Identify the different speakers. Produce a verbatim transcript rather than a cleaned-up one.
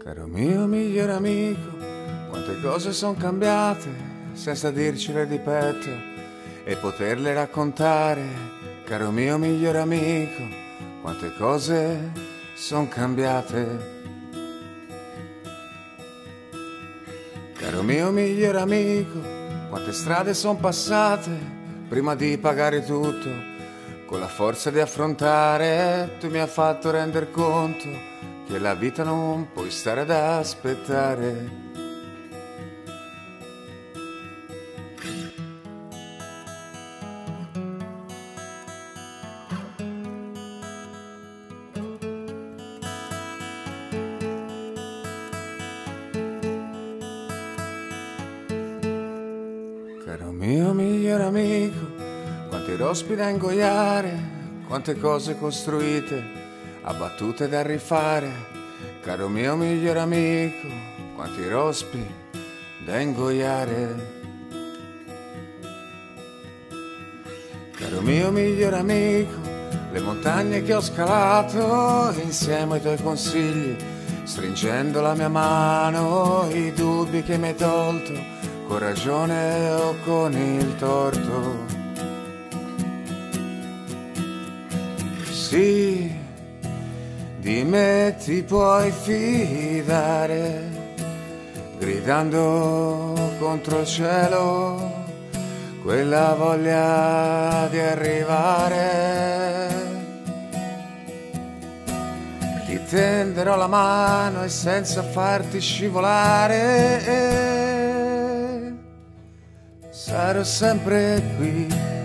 Speaker 1: Caro mio migliore amico, quante cose sono cambiate senza dircele di petto e poterle raccontare. Caro mio migliore amico, quante cose sono cambiate. Caro mio migliore amico, quante strade sono passate prima di pagare tutto. Con la forza di affrontare, tu mi hai fatto render conto che la vita non puoi stare ad aspettare. Caro mio migliore amico, quanti rospi da ingoiare, quante cose costruite, abbattute da rifare. Caro mio migliore amico, quanti rospi da ingoiare. Caro mio migliore amico, le montagne che ho scalato insieme ai tuoi consigli, stringendo la mia mano, i dubbi che mi hai tolto, con ragione o con il torto. Sì, di me ti puoi fidare, gridando contro il cielo quella voglia di arrivare. Ti tenderò la mano e senza farti scivolare sarò sempre qui